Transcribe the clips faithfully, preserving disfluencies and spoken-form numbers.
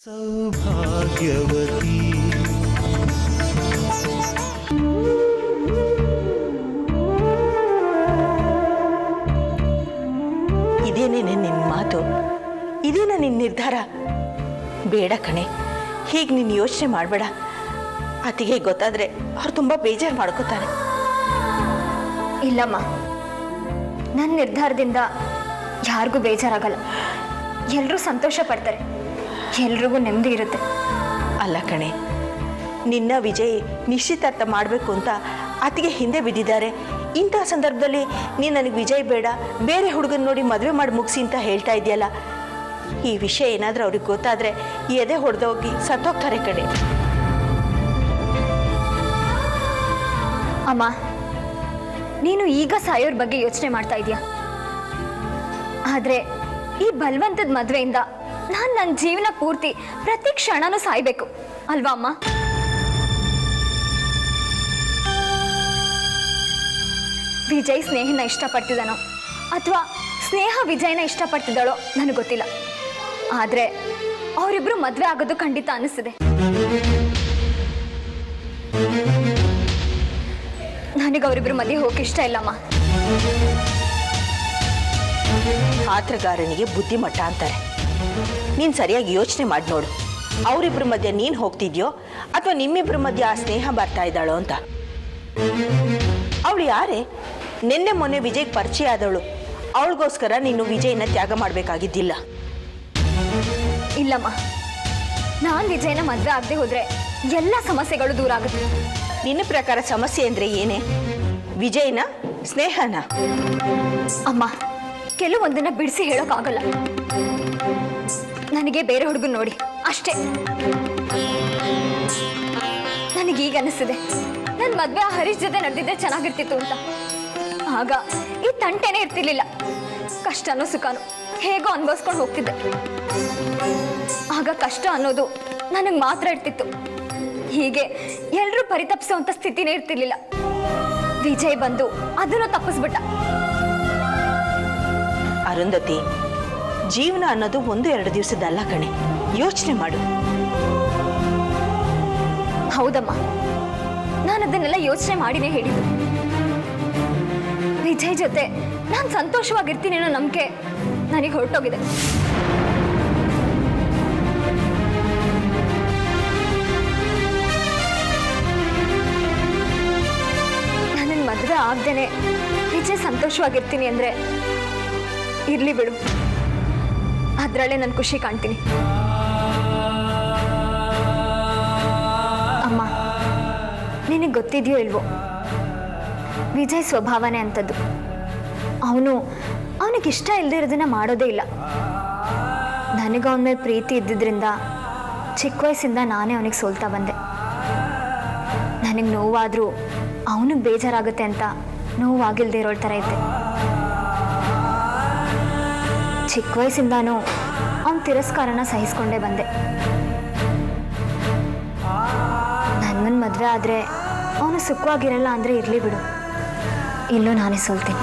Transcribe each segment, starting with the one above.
ಸೌಭಾಗ್ಯವತಿ ಇದೇನೇನೆ ನಿನ್ನ ಮಾತು? ಇದೇನ ನಿನ್ನ ನಿರ್ಧಾರ? ಬೇಡ ಕಣೆ, ಹೀಗೆ ನೀನು ಯೋಚನೆ ಮಾಡಬೇಡ. ಅತಿಗೆ ಗೊತ್ತಾದ್ರೆ ಅವ್ರು ತುಂಬ ಬೇಜಾರು ಮಾಡ್ಕೋತಾರೆ. ಇಲ್ಲಮ್ಮ, ನನ್ನ ನಿರ್ಧಾರದಿಂದ ಯಾರಿಗೂ ಬೇಜಾರಾಗಲ್ಲ. ಎಲ್ಲರೂ ಸಂತೋಷ ಪಡ್ತಾರೆ, ಎಲ್ರಿಗೂ ನೆಮ್ಮದಿ ಇರುತ್ತೆ. ಅಲ್ಲ ಕಣೆ, ನಿನ್ನ ವಿಜಯ್ ನಿಶ್ಚಿತಾರ್ಥ ಮಾಡಬೇಕು ಅಂತ ಅತಿಗೆ ಹಿಂದೆ ಬಿದ್ದಿದ್ದಾರೆ. ಇಂಥ ಸಂದರ್ಭದಲ್ಲಿ ನೀನು ನನಗೆ ವಿಜಯ್ ಬೇಡ, ಬೇರೆ ಹುಡುಗನ ನೋಡಿ ಮದುವೆ ಮಾಡಿ ಮುಗಿಸಿ ಅಂತ ಹೇಳ್ತಾ ಇದೆಯಲ್ಲ. ಈ ವಿಷಯ ಏನಾದರೂ ಅವ್ರಿಗೆ ಗೊತ್ತಾದರೆ ಎದೆ ಹೊಡೆದೋಗಿ ಸತ್ತೋಗ್ತಾರೆ ಕಣೆ. ಅಮ್ಮ, ನೀನು ಈಗ ಸಾಯೋರ್ ಬಗ್ಗೆ ಯೋಚನೆ ಮಾಡ್ತಾ ಇದೀಯ. ಆದ್ರೆ ಈ ಬಲವಂತದ ಮದುವೆಯಿಂದ ನಾನು ನನ್ನ ಜೀವನ ಪೂರ್ತಿ ಪ್ರತಿ ಕ್ಷಣನೂ ಸಾಯ್ಬೇಕು ಅಲ್ವಾ ಅಮ್ಮ? ವಿಜಯ್ ಸ್ನೇಹನ ಇಷ್ಟಪಡ್ತಿದ್ದಾನೋ ಅಥವಾ ಸ್ನೇಹ ವಿಜಯನ ಇಷ್ಟಪಡ್ತಿದ್ದಾಳೋ ನನಗೆ ಗೊತ್ತಿಲ್ಲ. ಆದ್ರೆ ಅವರಿಬ್ರು ಮದುವೆ ಆಗೋದು ಖಂಡಿತ ಅನಿಸ್ತಿದೆ. ನನಗೆ ಅವರಿಬ್ರು ಮದುವೆ ಹೋಗಕ್ಕೆ ಇಷ್ಟ ಇಲ್ಲಮ್ಮ. ಪಾತ್ರಗಾರನಿಗೆ ಬುದ್ಧಿಮಟ್ಟ ಅಂತಾರೆ. ನೀನು ಸರಿಯಾಗಿ ಯೋಚನೆ ಮಾಡಿ ನೋಡು. ಅವರಿಬ್ಬರ ಮಧ್ಯೆ ನೀನು ಹೋಗ್ತಿದ್ಯೋ ಅಥವಾ ನಿಮ್ಮಿಬ್ಬರ ಮಧ್ಯೆ ಆ ಸ್ನೇಹ ಬರ್ತಾ ಇದ್ದಾಳೋ ಅಂತ. ಅವಳು ಯಾರೇ? ನಿನ್ನೆ ಮೊನ್ನೆ ವಿಜಯ್ಗೆ ಪರಿಚಯ ಆದವಳು. ಅವಳಿಗೋಸ್ಕರ ನೀನು ವಿಜಯನ ತ್ಯಾಗ ಮಾಡಬೇಕಾಗಿದ್ದಿಲ್ಲ. ಇಲ್ಲಮ್ಮ, ನಾನು ವಿಜಯನ ಮದುವೆ ಆಗದೆ ಹೋದ್ರೆ ಎಲ್ಲ ಸಮಸ್ಯೆಗಳು ದೂರ ಆಗುತ್ತೆ. ನಿನ್ನ ಪ್ರಕಾರ ಸಮಸ್ಯೆ ಅಂದರೆ ಏನೇ? ವಿಜಯನ ಸ್ನೇಹನ? ಅಮ್ಮ, ಕೆಲವೊಂದನ್ನ ಬಿಡಿಸಿ ಹೇಳೋಕ್ಕಾಗಲ್ಲ. ನನಗೆ ಬೇರೆ ಹುಡುಗನ್ ನೋಡಿ ಅಷ್ಟೇ. ನನಗೀಗ ಅನಿಸ್ತಿದೆ ನನ್ನ ಮದುವೆ ಆ ಹರೀಶ್ ಜೊತೆ ನಡೆದಿದ್ದೆ ಚೆನ್ನಾಗಿರ್ತಿತ್ತು ಅಂತ. ಆಗ ಈ ತಂಟೆನೇ ಇರ್ತಿರ್ಲಿಲ್ಲ. ಕಷ್ಟನೋ ಸುಖನೋ ಹೇಗೋ ಅನ್ಭವಿಸ್ಕೊಂಡು ಹೋಗ್ತಿದ್ದೆ. ಆಗ ಕಷ್ಟ ಅನ್ನೋದು ನನಗೆ ಮಾತ್ರ ಇರ್ತಿತ್ತು. ಹೀಗೆ ಎಲ್ಲರೂ ಪರಿತಪ್ಪಿಸುವಂತ ಸ್ಥಿತಿನೇ ಇರ್ತಿರ್ಲಿಲ್ಲ. ವಿಜಯ್ ಬಂದು ಅದನ್ನು ತಪ್ಪಿಸ್ಬಿಟ್ಟ. ಅರುಂಧತಿ, ಜೀವನ ಅನ್ನೋದು ಒಂದು ಎರಡು ದಿವಸದಲ್ಲ ಕಣೆ. ಯೋಚನೆ ಮಾಡು. ಹೌದಮ್ಮ, ನಾನು ಅದನ್ನೆಲ್ಲ ಯೋಚನೆ ಮಾಡಿನೇ ಹೇಳಿದ್ದು. ವಿಜಯ್ ಜೊತೆ ನಾನು ಸಂತೋಷವಾಗಿರ್ತೀನಿ ಅನ್ನೋ ನಂಬಿಕೆ ನನಗೆ ಹೊರಟೋಗಿದೆ. ನನ್ನ ಮದುವೆ ಆಗ್ದೇನೆ ವಿಜಯ್ ಸಂತೋಷವಾಗಿರ್ತೀನಿ ಅಂದ್ರೆ ಇರ್ಲಿ ಬಿಡು, ಅದ್ರಲ್ಲೇ ನಾನು ಖುಷಿ ಕಾಣ್ತೀನಿ. ಅಮ್ಮ, ನಿನಗೆ ಗೊತ್ತಿದೆಯೋ ಇಲ್ವೋ, ವಿಜಯ್ ಸ್ವಭಾವನೆ ಅಂಥದ್ದು. ಅವನು ಅವನಿಗಿಷ್ಟ ಇಲ್ಲದೆ ಇರೋದನ್ನ ಮಾಡೋದೇ ಇಲ್ಲ. ನನಗೆ ಅವನ ಮೇಲೆ ಪ್ರೀತಿ ಇದ್ದಿದ್ದರಿಂದ ಚಿಕ್ಕ ವಯಸ್ಸಿಂದ ನಾನೇ ಅವನಿಗೆ ಸೋಲ್ತಾ ಬಂದೆ. ನನಗೆ ನೋವಾದರೂ ಅವನಿಗೆ ಬೇಜಾರಾಗುತ್ತೆ ಅಂತ ನೋವಾಗಿಲ್ಲದೆ ಇರೋ ಥರ ಇದ್ದೆ. ಚಿಕ್ಕ ವಯಸ್ಸಿಂದಾನು ಅವನ ತಿರಸ್ಕಾರನ ಸಹಿಸ್ಕೊಂಡೇ ಬಂದೆ. ನನ್ನನ್ನು ಮದುವೆ ಆದರೆ ಅವನು ಸುಖವಾಗಿರಲ್ಲ ಅಂದರೆ ಇರಲಿ ಬಿಡು, ಇಲ್ಲೂ ನಾನೇ ಸೋಲ್ತೀನಿ.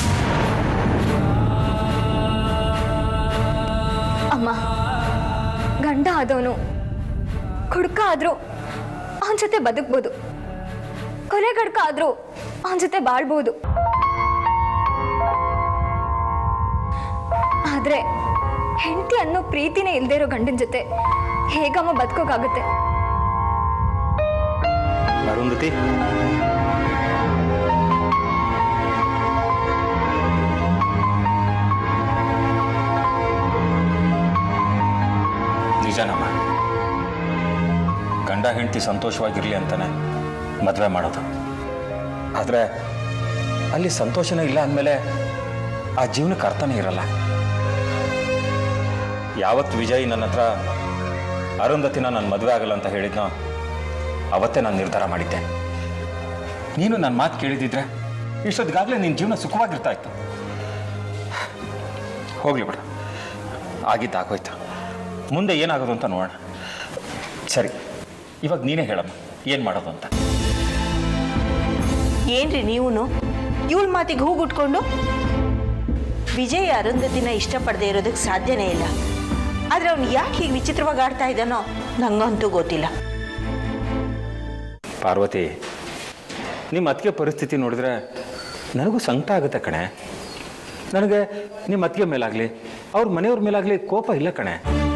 ಅಮ್ಮ, ಗಂಡ ಆದವನು ಕುಡ್ಕ ಆದರೂ ಅವನ ಜೊತೆ ಬದುಕ್ಬೋದು, ಕೊಲೆಗಡ್ಕ ಆದರೂ ಅವನ ಜೊತೆ ಬಾಳ್ಬೋದು. ಆದ್ರೆ ಹೆಂಡತಿ ಅನ್ನೋ ಪ್ರೀತಿನೇ ಇಲ್ದೇ ಇರೋ ಗಂಡನ ಜೊತೆ ಹೇಗಮ್ಮ ಬದುಕೋಕಾಗುತ್ತೆ? ಅರುಂಧತಿ, ನಿಜನಮ್ಮ, ಗಂಡ ಹೆಂಡತಿ ಸಂತೋಷವಾಗಿರ್ಲಿ ಅಂತಾನೆ ಮದುವೆ ಮಾಡೋದು. ಆದರೆ ಅಲ್ಲಿ ಸಂತೋಷನೇ ಇಲ್ಲ ಅಂದಮೇಲೆ ಆ ಜೀವನಕ್ಕೆ ಅರ್ಥನೇ ಇರಲ್ಲ. ಯಾವತ್ತು ವಿಜಯ್ ನನ್ನ ಹತ್ರ ಅರುಂಧತಿನ ನಾನು ಮದುವೆ ಆಗಲ್ಲ ಅಂತ ಹೇಳಿದ್ನೋ ಅವತ್ತೇ ನಾನು ನಿರ್ಧಾರ ಮಾಡಿದ್ದೆ. ನೀನು ನನ್ನ ಮಾತು ಕೇಳಿದಿದ್ರೆ ಇಷ್ಟೊತ್ತಿಗಾಗಲೇ ನಿನ್ನ ಜೀವನ ಸುಖವಾಗಿರ್ತಾ ಇತ್ತು. ಹೋಗ್ಲಿ ಬಿಡು, ಆಗಿದ್ದು ಆಗೋಯ್ತು. ಮುಂದೆ ಏನಾಗೋದು ಅಂತ ನೋಡೋಣ. ಸರಿ, ಇವಾಗ ನೀನೇ ಹೇಳಮ್ಮ, ಏನು ಮಾಡೋದು ಅಂತ. ಏನ್ರಿ ನೀವು ಇವಳ ಮಾತಿಗೆ ಹೂಗುಟ್ಕೊಂಡು? ವಿಜಯ್ ಅರುಂಧತಿನ ಇಷ್ಟಪಡದೆ ಇರೋದಕ್ಕೆ ಸಾಧ್ಯನೇ ಇಲ್ಲ. ಆದರೆ ಅವನು ಯಾಕೆ ಹೀಗೆ ವಿಚಿತ್ರವಾಗಿ ಆಡ್ತಾ ಇದ್ದಾನೋ ನಂಗಂತೂ ಗೊತ್ತಿಲ್ಲ. ಪಾರ್ವತಿ, ನಿಮ್ಮ ಅತ್ತಿಗೆ ಪರಿಸ್ಥಿತಿ ನೋಡಿದ್ರೆ ನನಗೂ ಸಂಕಟ ಆಗುತ್ತೆ ಕಣೆ. ನನಗೆ ನಿಮ್ಮ ಅತ್ತಿಗೆ ಮೇಲಾಗಲಿ ಅವ್ರ ಮನೆಯವ್ರ ಮೇಲಾಗಲಿ ಕೋಪ ಇಲ್ಲ ಕಣೆ.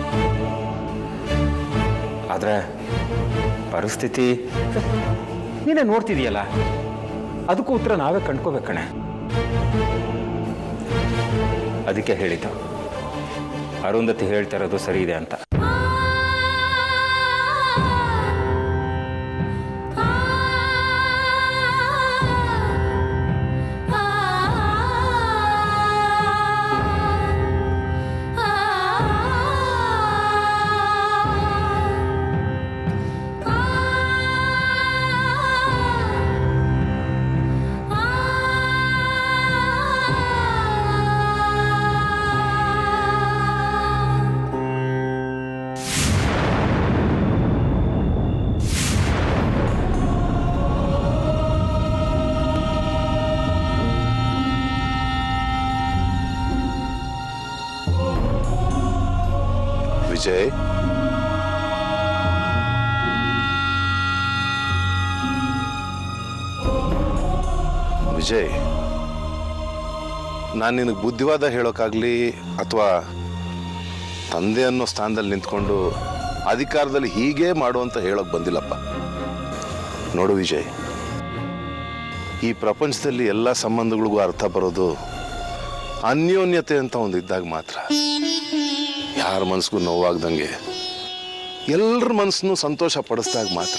ಆದರೆ ಪರಿಸ್ಥಿತಿ ನೀನೇ ನೋಡ್ತಿದೀಯಲ್ಲ, ಅದಕ್ಕೂ ಉತ್ತರ ನಾವೇ ಕಂಡ್ಕೋಬೇಕು ಕಣೆ. ಅದಕ್ಕೆ ಹೇಳಿದ್ದು ಅರುಂಧತಿ ಹೇಳ್ತಾ ಇರೋದು ಸರಿ ಇದೆ ಅಂತ. ವಿಜಯ್, ವಿಜಯ್, ನಾನು ನಿನಗೆ ಬುದ್ಧಿವಾದ ಹೇಳೋಕ್ಕಾಗಲಿ ಅಥವಾ ತಂದೆ ಅನ್ನೋ ಸ್ಥಾನದಲ್ಲಿ ನಿಂತ್ಕೊಂಡು ಅಧಿಕಾರದಲ್ಲಿ ಹೀಗೆ ಮಾಡು ಅಂತ ಹೇಳೋಕೆ ಬಂದಿಲ್ಲಪ್ಪ. ನೋಡು ವಿಜಯ್, ಈ ಪ್ರಪಂಚದಲ್ಲಿ ಎಲ್ಲ ಸಂಬಂಧಗಳಿಗೂ ಅರ್ಥ ಬರೋದು ಅನ್ಯೋನ್ಯತೆ ಅಂತ ಒಂದು ಇದ್ದಾಗ ಮಾತ್ರ. ಯಾರ ಮನಸ್ಸಿಗೂ ನೋವಾಗ್ದಂಗೆ ಎಲ್ಲರ ಮನಸ್ಸನ್ನು ಸಂತೋಷ ಪಡಿಸಿದಾಗ ಮಾತ್ರ.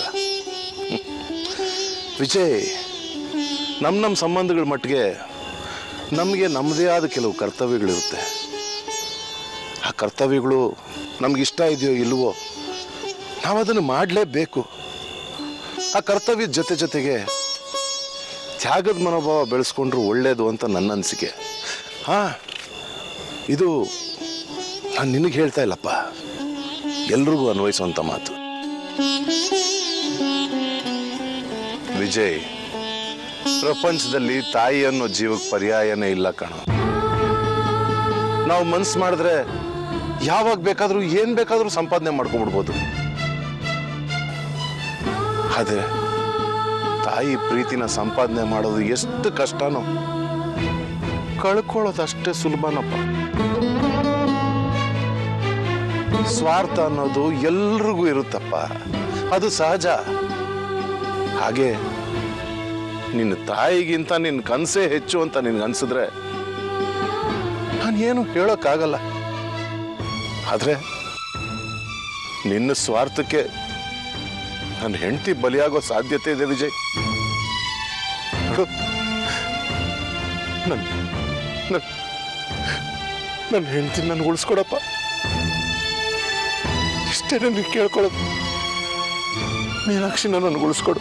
ವಿಜಯ್, ನಮ್ಮ ನಮ್ಮ ಸಂಬಂಧಗಳ ಮಟ್ಟಿಗೆ ನಮಗೆ ನಮ್ಮದೇ ಆದ ಕೆಲವು ಕರ್ತವ್ಯಗಳಿರುತ್ತೆ. ಆ ಕರ್ತವ್ಯಗಳು ನಮಗಿಷ್ಟ ಇದೆಯೋ ಇಲ್ವೋ ನಾವು ಅದನ್ನು ಮಾಡಲೇಬೇಕು. ಆ ಕರ್ತವ್ಯದ ಜೊತೆ ಜೊತೆಗೆ ತ್ಯಾಗದ ಮನೋಭಾವ ಬೆಳೆಸ್ಕೊಂಡ್ರು ಒಳ್ಳೇದು ಅಂತ ನನ್ನ ಅನಿಸಿಕೆ. ಹಾ, ಇದು ನಾನು ನಿನಗೆ ಹೇಳ್ತಾ ಇಲ್ಲಪ್ಪ, ಎಲ್ರಿಗೂ ಅನ್ವಯಿಸುವಂತ ಮಾತು. ವಿಜಯ್, ಪ್ರಪಂಚದಲ್ಲಿ ತಾಯಿ ಅನ್ನೋ ಜೀವಕ್ಕೆ ಪರ್ಯಾಯನೇ ಇಲ್ಲ ಕಣೋ. ನಾವು ಮನ್ಸು ಮಾಡಿದ್ರೆ ಯಾವಾಗ ಬೇಕಾದ್ರೂ ಏನ್ ಬೇಕಾದ್ರೂ ಸಂಪಾದನೆ ಮಾಡ್ಕೊಂಡ್ಬಿಡ್ಬೋದು. ಆದ್ರೆ ತಾಯಿ ಪ್ರೀತಿನ ಸಂಪಾದನೆ ಮಾಡೋದು ಎಷ್ಟು ಕಷ್ಟನೋ ಕಳ್ಕೊಳ್ಳೋದು ಅಷ್ಟೇ ಸುಲಭನಪ್ಪ. ಸ್ವಾರ್ಥ ಅನ್ನೋದು ಎಲ್ರಿಗೂ ಇರುತ್ತಪ್ಪ, ಅದು ಸಹಜ. ಹಾಗೆ ನಿನ್ನ ತಾಯಿಗಿಂತ ನಿನ್ನ ಕನಸೇ ಹೆಚ್ಚು ಅಂತ ನಿನ್ಗನ್ಸಿದ್ರೆ ನಾನು ಏನು ಹೇಳೋಕ್ಕಾಗಲ್ಲ. ಆದ್ರೆ ನಿನ್ನ ಸ್ವಾರ್ಥಕ್ಕೆ ನನ್ನ ಹೆಂಡತಿ ಬಲಿಯಾಗೋ ಸಾಧ್ಯತೆ ಇದೆ ವಿಜಯ್. ನನ್ನ ನನ್ನ ಹೆಂಡತಿ ನನ್ಗೆ ಉಳಿಸ್ಕೊಡಪ್ಪ, ಇಷ್ಟೇ ನನಗೆ ಕೇಳ್ಕೊಳ್ಳೋದು. ಮೀನಾಕ್ಷಿ ನನಗೆ ಉಳಿಸ್ಕೊಡು.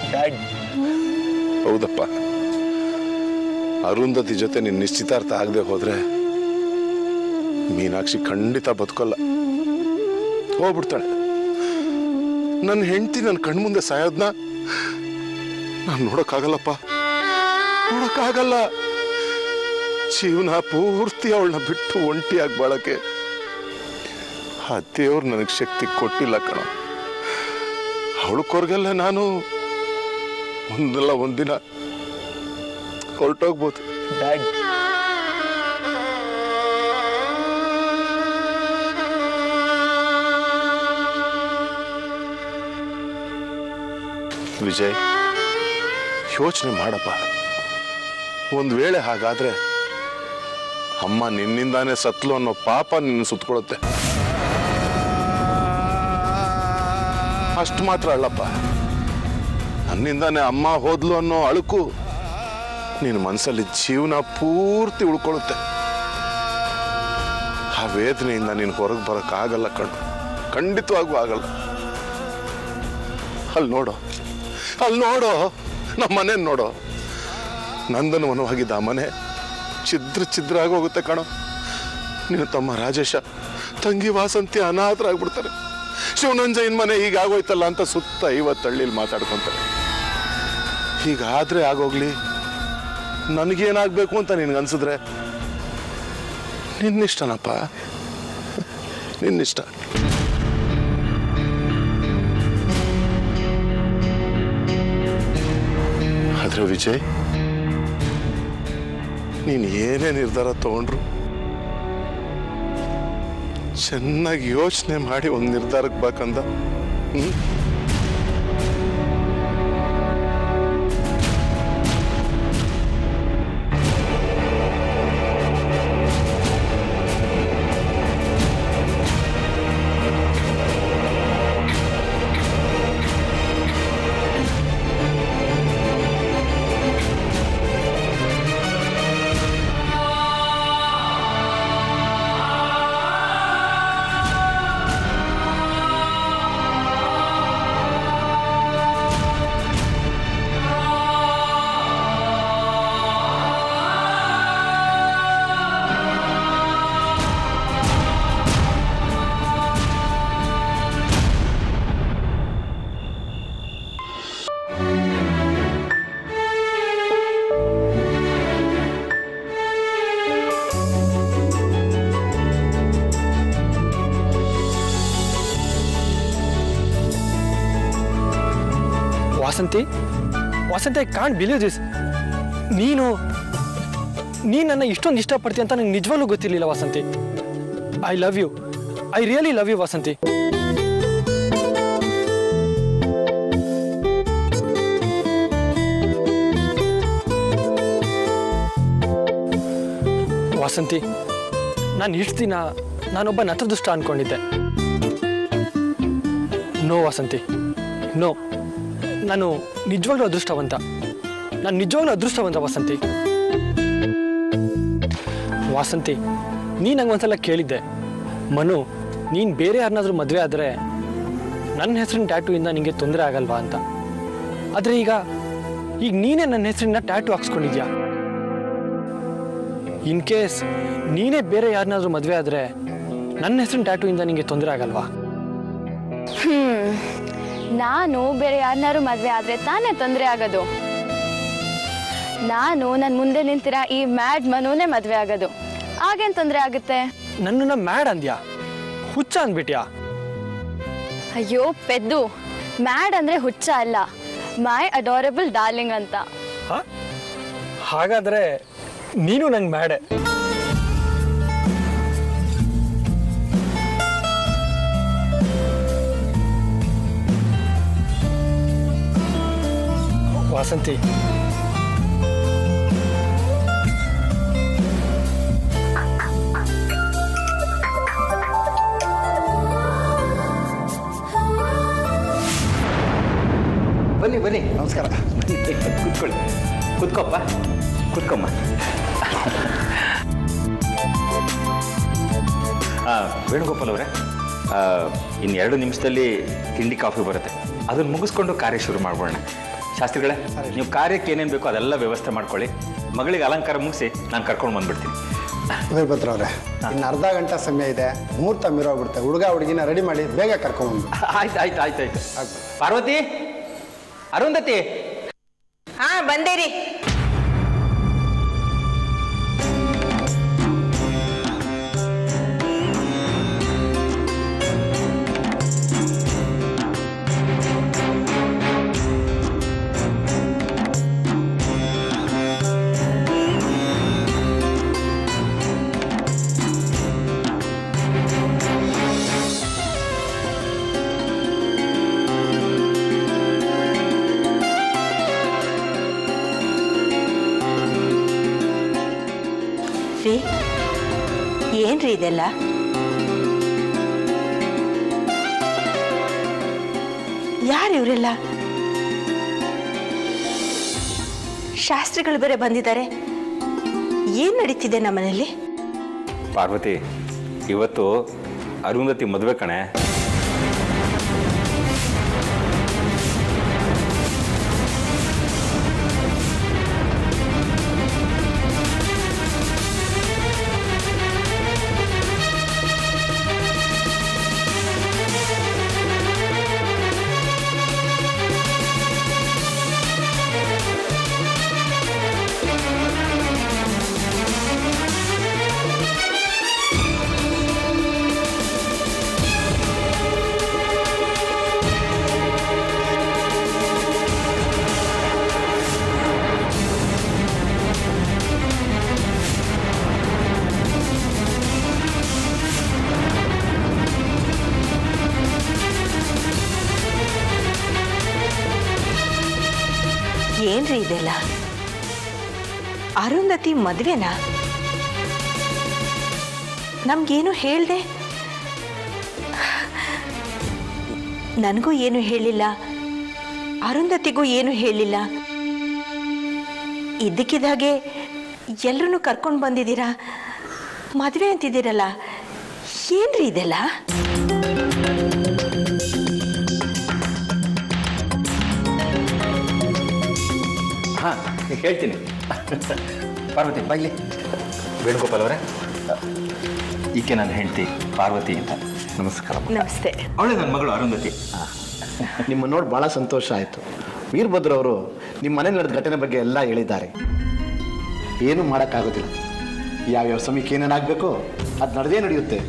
ಹೌದಪ್ಪ, ಅರುಂಧತಿ ಜೊತೆ ನಿನ್ನ ನಿಶ್ಚಿತಾರ್ಥ ಆಗದೆ ಹೋದ್ರೆ ಮೀನಾಕ್ಷಿ ಖಂಡಿತ ಬದುಕಲ್ಲ, ಹೋಗ್ಬಿಡ್ತಾಳೆ. ನನ್ನ ಹೆಂಡತಿ ನನ್ನ ಕಣ್ಮುಂದೆ ಸಾಯೋದ್ನ ನಾನು ನೋಡೋಕ್ಕಾಗಲ್ಲಪ್ಪ, ನೋಡೋಕ್ಕಾಗಲ್ಲ. ಜೀವನ ಪೂರ್ತಿ ಅವಳನ್ನ ಬಿಟ್ಟು ಒಂಟಿಯಾಗಿ ಬಾಳಕ್ಕೆ ಆ ದೇವ್ರು ನನಗೆ ಶಕ್ತಿ ಕೊಟ್ಟಿಲ್ಲ ಕಣ. ಅವಳು ಕೊರಗಲ್ಲ ನಾನು ಒಂದಲ್ಲ ಒಂದಿನ ಹೊರಟೋಗ್ಬೋದು. ವಿಜಯ್, ಯೋಚನೆ ಮಾಡಪ್ಪ. ಒಂದು ವೇಳೆ ಹಾಗಾದ್ರೆ ಅಮ್ಮ ನಿನ್ನಿಂದಾನೇ ಸತ್ಲು ಅನ್ನೋ ಪಾಪ ನಿನ್ನ ಸುತ್ತಕೊಳ್ಳುತ್ತೆ. ಅಷ್ಟು ಮಾತ್ರ ಅಲ್ಲಪ್ಪ, ನನ್ನಿಂದಾನೇ ಅಮ್ಮ ಹೋದ್ಲು ಅನ್ನೋ ಅಳುಕು ನಿನ್ನ ಮನಸ್ಸಲ್ಲಿ ಜೀವನ ಪೂರ್ತಿ ಉಳ್ಕೊಳ್ಳುತ್ತೆ. ಆ ವೇದನೆಯಿಂದ ನೀನು ಹೊರಗೆ ಬರೋಕ್ಕಾಗಲ್ಲ ಕಣ್ಣು, ಖಂಡಿತವಾಗೂ ಆಗಲ್ಲ. ಅಲ್ಲಿ ನೋಡೋ, ಅಲ್ಲಿ ನೋಡೋ, ನಮ್ಮ ಮನೆ ನೋಡೋ. ನಂದನವನವಾಗಿದ್ದ ಆ ಮನೆ ಛಿದ್ರ ಛಿದ್ರ ಆಗೋಗುತ್ತೆ ಕಣೋ. ನಿನ್ನ ತಮ್ಮ ರಾಜೇಶ, ತಂಗಿ ವಾಸಂತಿ ಅನಾಥರಾಗ್ಬಿಡ್ತಾರೆ. ಶಿವನಂಜಯನ್ ಮನೆ ಹೀಗಾಗೋಯ್ತಲ್ಲ ಅಂತ ಸುತ್ತ ಐವತ್ತು ಹಳ್ಳಿಲಿ ಮಾತಾಡ್ಕೊಂತಾರೆ. ಹೀಗಾದ್ರೆ ಆಗೋಗ್ಲಿ, ನನಗೇನಾಗಬೇಕು ಅಂತ ನಿನ್ಗನ್ಸಿದ್ರೆ ನಿನ್ನಿಷ್ಟನಪ್ಪ. ನಿನ್ನಿಷ್ಟ. ಆದ್ರೆ ವಿಜಯ್, ನೀನು ಏನೇ ನಿರ್ಧಾರ ತಗೊಂಡ್ರು ಚೆನ್ನಾಗಿ ಯೋಚನೆ ಮಾಡಿ ಒಂದು ನಿರ್ಧಾರಕ್ಕೆ ಬಾಕಂದ. ಹ್ಮ್ Vasanthi, Vasanthi, I can't believe this. ನೀನು ನೀನು ನನ್ನ ಇಷ್ಟೊಂದು ಇಷ್ಟಪಡ್ತೀಯ ಅಂತ ನಂಗೆ ನಿಜವಾಗ್ಲೂ ಗೊತ್ತಿರಲಿಲ್ಲ Vasanthi. I love you, I really love you Vasanthi. Vasanthi, ನಾನು ಇಷ್ಟು ದಿನ ನಾನೊಬ್ಬ ನತದೃಷ್ಟ ಅನ್ಕೊಂಡಿದ್ದೆ. ನೋ ವಾಸಂತಿ, ನೋ, ನಾನು ನಿಜವಾಗ್ಲೂ ಅದೃಷ್ಟವಂತ. ನಾನು ನಿಜವಾಗ್ಲೂ ಅದೃಷ್ಟವಂತ ವಾಸಂತಿ. ವಾಸಂತಿ, ನೀನು ನಂಗೆ ಒಂದ್ಸಲ ಕೇಳಿದ್ದೆ, ಮನು, ನೀನು ಬೇರೆ ಯಾರನ್ನಾದ್ರೂ ಮದುವೆ ಆದರೆ ನನ್ನ ಹೆಸರಿನ ಟ್ಯಾಟೂಯಿಂದ ನಿನಗೆ ತೊಂದರೆ ಆಗಲ್ವಾ ಅಂತ. ಆದರೆ ಈಗ ಈಗ ನೀನೇ ನನ್ನ ಹೆಸರಿನ ಟ್ಯಾಟೂ ಹಾಕ್ಸ್ಕೊಂಡಿದ್ಯಾ. ಇನ್ ಕೇಸ್ ನೀನೇ ಬೇರೆ ಯಾರನ್ನಾದ್ರೂ ಮದುವೆ ಆದರೆ ನನ್ನ ಹೆಸರಿನ ಟ್ಯಾಟೂಯಿಂದ ನಿನಗೆ ತೊಂದರೆ ಆಗಲ್ವಾ? ಹ್ಮ್ ನಾನು ಬೇರೆ ಯಾರನ್ನಾರು ಮದುವೆ ಆದರೆ ತಾನೇ ತೊಂದರೆ ಆಗೋದು. ನಾನು ನನ್ನ ಮುಂದೆ ನಿಂತಿರ ಈ ಮ್ಯಾಡ್ ಮನುನೇ ಮದುವೆ ಆಗೋದು. ಆಗೇನು ತೊಂದರೆ ಆಗುತ್ತೆ? ನನ್ನನ್ನ ಮ್ಯಾಡ್ ಅಂದ್ಯಾ? ಹುಚ್ಚ ಅಂದ್ಬಿಟ್ಯಾ? ಅಯ್ಯೋ ಪೆದ್ದು, ಮ್ಯಾಡ್ ಅಂದರೆ ಹುಚ್ಚ ಅಲ್ಲ, ಮೈ ಅಡೋರಬಲ್ ಡಾರ್ಲಿಂಗ್ ಅಂತ. ಹಾಗಾದ್ರೆ ನೀನು ನಂಗೆ ಮ್ಯಾಡೆ. ವಾಸಂತಿ, ಬನ್ನಿ ಬನ್ನಿ, ನಮಸ್ಕಾರ. ಕೂತ್ಕೊಳ್ಳಿ, ಕೂತ್ಕೊಪ್ಪ, ಕೂತ್ಕೊಮ್ಮ. ವೇಣುಗೋಪಾಲ್ ಅವರೇ, ಇನ್ನೆರಡು ನಿಮಿಷದಲ್ಲಿ ತಿಂಡಿ ಕಾಫಿ ಬರುತ್ತೆ, ಅದನ್ನು ಮುಗಿಸ್ಕೊಂಡು ಕಾರ್ಯ ಶುರು ಮಾಡ್ಬೋಣ. ಶಾಸ್ತ್ರಿಗಳೇ, ನೀವು ಕಾರ್ಯಕ್ಕೆ ಏನೇನು ಬೇಕೋ ಅದೆಲ್ಲ ವ್ಯವಸ್ಥೆ ಮಾಡ್ಕೊಳ್ಳಿ. ಮಗಳಿಗೆ ಅಲಂಕಾರ ಮುಗಿಸಿ ನಾನು ಕರ್ಕೊಂಡು ಬಂದ್ಬಿಡ್ತೀನಿ. ವೀರಭದ್ರ ಅವರೇ, ಇನ್ನು ಅರ್ಧ ಗಂಟೆ ಸಮಯ ಇದೆ, ಮುಹೂರ್ತ ಮೀರೋಗ್ಬಿಡುತ್ತೆ. ಹುಡುಗ ಹುಡುಗಿನ ರೆಡಿ ಮಾಡಿ ಬೇಗ ಕರ್ಕೊಂಡು. ಆಯ್ತು ಆಯ್ತು ಆಯ್ತು ಆಯ್ತು. ಪಾರ್ವತಿ, ಅರುಂಧತಿ. ಹಾ, ಬಂದೇರಿ. ಏನ್ರಿ ಇದೆಲ್ಲ? ಯಾರು ಇವರೆಲ್ಲ? ಶಾಸ್ತ್ರಿಗಳು ಬೇರೆ ಬಂದಿದ್ದಾರೆ. ಏನ್ ನಡೀತಿದೆ ನಮ್ಮನೇಲಿ? ಪಾರ್ವತಿ, ಇವತ್ತು ಅರುಂಧತಿ ಮದುವೆ ಕಣೆ. ಏನ್ರಿ ಇದೆಲ್ಲ? ಅರುಂಧತಿ ಮದುವೆನಾ? ನಮ್ಗೇನು ಹೇಳ್ದೆ? ನನಗೂ ಏನು ಹೇಳಿಲ್ಲ, ಅರುಂಧತಿಗೂ ಏನು ಹೇಳಿಲ್ಲ. ಇದ್ದಕ್ಕಿದ್ದಾಗೆ ಎಲ್ಲರೂ ಕರ್ಕೊಂಡು ಬಂದಿದ್ದೀರಾ, ಮದುವೆ ಅಂತಿದ್ದೀರಲ್ಲ, ಏನ್ರಿ ಇದೆಲ್ಲ? ಹಾಂ ಹೇಳ್ತೀನಿ. ಪಾರ್ವತಿ ಬಾಯ್ಲಿ. ವೇಣುಗೋಪಾಲ್ ಅವರೇ, ಈಕೆ ನನ್ನ ಹೆಂಡತಿ ಪಾರ್ವತಿ ಅಂತ. ನಮಸ್ಕಾರ. ನಮಸ್ತೆ. ಅವಳೆ ನನ್ನ ಮಗಳು ಅರುಂಧತಿ. ನಿಮ್ಮ ನೋಡಿ ಭಾಳ ಸಂತೋಷ ಆಯಿತು. ವೀರಭದ್ರ ಅವರು ನಿಮ್ಮ ಮನೇಲಿ ನಡೆದ ಘಟನೆ ಬಗ್ಗೆ ಎಲ್ಲ ಹೇಳಿದ್ದಾರೆ. ಏನು ಮಾಡೋಕ್ಕಾಗೋದಿಲ್ಲ, ಯಾವ್ಯಾವ ಸಮಯಕ್ಕೆ ಏನೇನಾಗಬೇಕೋ ಅದು ನಡೆದೇ ನಡೆಯುತ್ತೆ.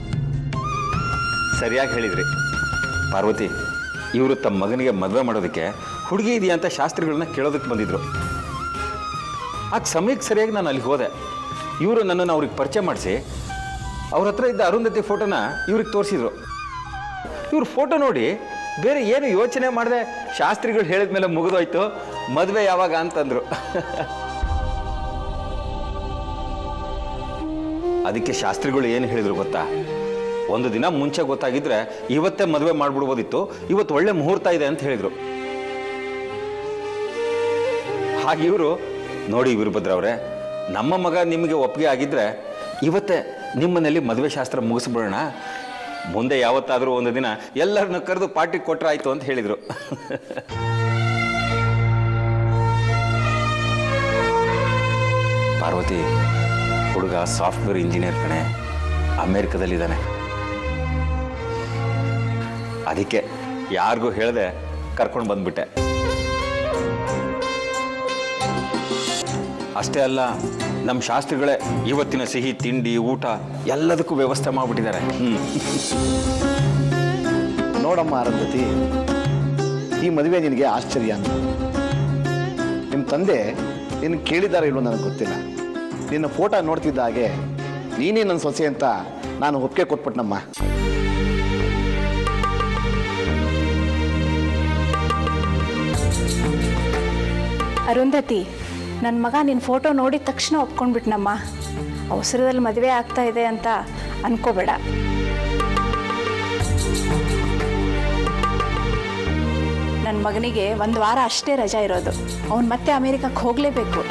ಸರಿಯಾಗಿ ಹೇಳಿದ್ರಿ ಪಾರ್ವತಿ. ಇವರು ತಮ್ಮ ಮಗನಿಗೆ ಮದುವೆ ಮಾಡೋದಕ್ಕೆ ಹುಡುಗಿ ಇದೆಯಾ ಅಂತ ಶಾಸ್ತ್ರಿಗಳನ್ನ ಕೇಳೋದಕ್ಕೆ ಬಂದಿದ್ರು. ಆಗ ಸಮಯಕ್ಕೆ ಸರಿಯಾಗಿ ನಾನು ಅಲ್ಲಿ ಹೋದೆ. ಇವರು ನನ್ನನ್ನು ಅವ್ರಿಗೆ ಪರಿಚಯ ಮಾಡಿಸಿ ಅವ್ರ ಹತ್ರ ಇದ್ದ ಅರುಂಧತಿ ಫೋಟೋನ ಇವ್ರಿಗೆ ತೋರಿಸಿದ್ರು. ಇವ್ರ ಫೋಟೋ ನೋಡಿ ಬೇರೆ ಏನು ಯೋಚನೆ ಮಾಡಿದೆ, ಶಾಸ್ತ್ರಿಗಳು ಹೇಳಿದ ಮೇಲೆ ಮುಗಿದೋಯ್ತು, ಮದುವೆ ಯಾವಾಗ ಅಂತಂದ್ರು. ಅದಕ್ಕೆ ಶಾಸ್ತ್ರಿಗಳು ಏನು ಹೇಳಿದ್ರು ಗೊತ್ತಾ? ಒಂದು ದಿನ ಮುಂಚೆ ಗೊತ್ತಾಗಿದ್ರೆ ಇವತ್ತೇ ಮದುವೆ ಮಾಡ್ಬಿಡ್ಬೋದಿತ್ತು, ಇವತ್ತು ಒಳ್ಳೆ ಮುಹೂರ್ತ ಇದೆ ಅಂತ ಹೇಳಿದ್ರು. ಹಾಗೆ ಇವರು ನೋಡಿ ವೀರಭದ್ರ ಅವರೇ, ನಮ್ಮ ಮಗ ನಿಮಗೆ ಒಪ್ಪಿಗೆ ಆಗಿದ್ರೆ ಇವತ್ತೇ ನಿಮ್ಮನೇಲಿ ಮದುವೆ ಶಾಸ್ತ್ರ ಮುಗಿಸ್ಬಿಡೋಣ, ಮುಂದೆ ಯಾವತ್ತಾದರೂ ಒಂದು ದಿನ ಎಲ್ಲರನ್ನ ಕರೆದು ಪಾರ್ಟಿ ಕೊಟ್ರಾಯ್ತು ಅಂತ ಹೇಳಿದರು. ಪಾರ್ವತಿ, ಹುಡುಗ ಸಾಫ್ಟ್ವೇರ್ ಇಂಜಿನಿಯರ್ ಕಣೆ, ಅಮೇರಿಕದಲ್ಲಿದ್ದಾನೆ. ಅದಕ್ಕೆ ಯಾರಿಗೂ ಹೇಳದೆ ಕರ್ಕೊಂಡು ಬಂದ್ಬಿಟ್ಟೆ. ಅಷ್ಟೇ ಅಲ್ಲ, ನಮ್ಮ ಶಾಸ್ತ್ರಿಗಳೇ ಇವತ್ತಿನ ಸಿಹಿ ತಿಂಡಿ ಊಟ ಎಲ್ಲದಕ್ಕೂ ವ್ಯವಸ್ಥೆ ಮಾಡಿಬಿಟ್ಟಿದ್ದಾರೆ. ಹ್ಞೂ ನೋಡಮ್ಮ ಅರುಂಧತಿ, ಈ ಮದುವೆ ನಿನಗೆ ಆಶ್ಚರ್ಯ ಅಂತ. ನಿಮ್ಮ ತಂದೆ ನಿನ್ನ ಕೇಳಿದಾರ ಇಲ್ಲೋ ನನಗೆ ಗೊತ್ತಿಲ್ಲ. ನಿನ್ನ ಫೋಟೋ ನೋಡ್ತಿದ್ದ ಹಾಗೆ ನೀನೇ ನನ್ನ ಸೊಸೆ ಅಂತ ನಾನು ಒಪ್ಪಿಗೆ ಕೊಟ್ಬಿಟ್ನಮ್ಮ. ಅರುಂಧತಿ, ನನ್ನ ಮಗ ನಿನ್ನ ಫೋಟೋ ನೋಡಿದ ತಕ್ಷಣ ಒಪ್ಕೊಂಡ್ಬಿಟ್ನಮ್ಮ. ಅವಸರದಲ್ಲಿ ಮದುವೆ ಆಗ್ತಾ ಇದೆ ಅಂತ ಅನ್ಕೋಬೇಡ. ನನ್ನ ಮಗನಿಗೆ ಒಂದು ವಾರ ಅಷ್ಟೇ ರಜಾ ಇರೋದು. ಅವನು ಮತ್ತೆ ಅಮೇರಿಕಕ್ಕೆ ಹೋಗಲೇಬೇಕು.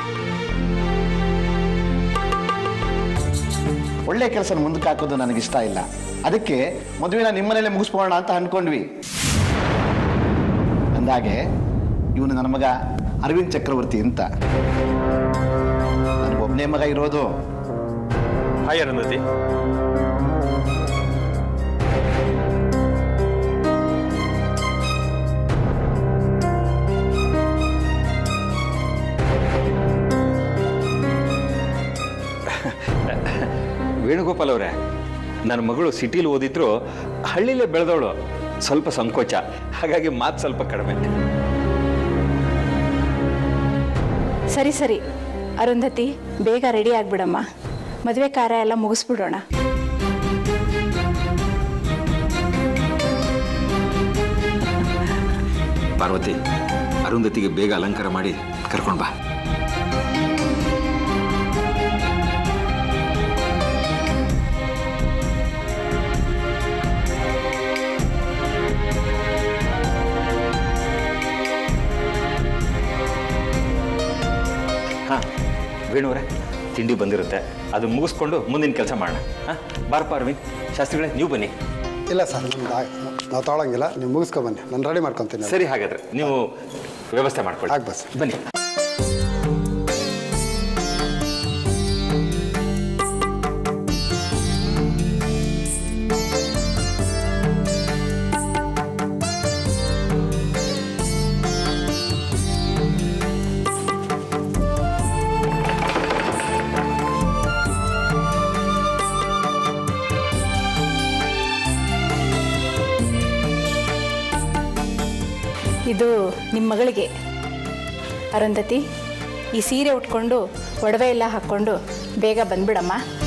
ಒಳ್ಳೆ ಕೆಲಸ ಮುಂದಕ್ಕೆ ಹಾಕೋದು ನನಗಿಷ್ಟ ಇಲ್ಲ. ಅದಕ್ಕೆ ಮದುವೆನ ನಿಮ್ಮನೇಲೆ ಮುಗಿಸ್ಬೋಣ ಅಂತ ಅನ್ಕೊಂಡ್ವಿ. ಅಂದಾಗೆ ಇವನು ನನ್ನ ಮಗ ಅರವಿಂದ್ ಚಕ್ರವರ್ತಿ ಅಂತ. ನನಗೊಬ್ಬನೇ ಮಗ ಇರೋದು. ಹಾಯ್ ಅರುಂಧತಿ. ವೇಣುಗೋಪಾಲ್ ಅವರೇ, ನನ್ನ ಮಗಳು ಸಿಟಿಲಿ ಓದಿದ್ರು, ಹಳ್ಳಿಲೇ ಬೆಳೆದವಳು, ಸ್ವಲ್ಪ ಸಂಕೋಚ, ಹಾಗಾಗಿ ಮಾತು ಸ್ವಲ್ಪ ಕಡಿಮೆ. ಸರಿ ಸರಿ ಅರುಂಧತಿ, ಬೇಗ ರೆಡಿ ಆಗ್ಬಿಡಮ್ಮ. ಮದುವೆ ಕಾರ್ಯ ಎಲ್ಲ ಮುಗಿಸ್ಬಿಡೋಣ. ಪಾರ್ವತಿ, ಅರುಂಧತಿಗೆ ಬೇಗ ಅಲಂಕಾರ ಮಾಡಿ ಕರ್ಕೊಂಡು ಬಾ. ಹಾಂ ವೇಣುವರೇ, ತಿಂಡಿ ಬಂದಿರುತ್ತೆ, ಅದು ಮುಗಿಸ್ಕೊಂಡು ಮುಂದಿನ ಕೆಲಸ ಮಾಡೋಣ. ಹಾಂ ಬಾರಪ್ಪ ಅರವಿಂದ್. ಶಾಸ್ತ್ರಿಗಳೇ, ನೀವು ಬನ್ನಿ. ಇಲ್ಲ ಸರ್, ನಮ್ದು ನಾವು ತೊಗೊಳಂಗಿಲ್ಲ, ನೀವು ಮುಗಿಸ್ಕೊ ಬನ್ನಿ, ನಾನು ರೆಡಿ ಮಾಡ್ಕೊತೀನಿ. ಸರಿ, ಹಾಗಾದ್ರೆ ನೀವು ವ್ಯವಸ್ಥೆ ಮಾಡ್ಕೊಳ್ಳಿ. ಆಗ ಬಸ್ ಬನ್ನಿ. ಇದು ನಿಮ್ಮ ಮಗಳಿಗೆ. ಅರುಂಧತಿ, ಈ ಸೀರೆ ಉಟ್ಕೊಂಡು ಒಡವೆ ಎಲ್ಲ ಹಾಕ್ಕೊಂಡು ಬೇಗ ಬಂದ್ಬಿಡಮ್ಮ.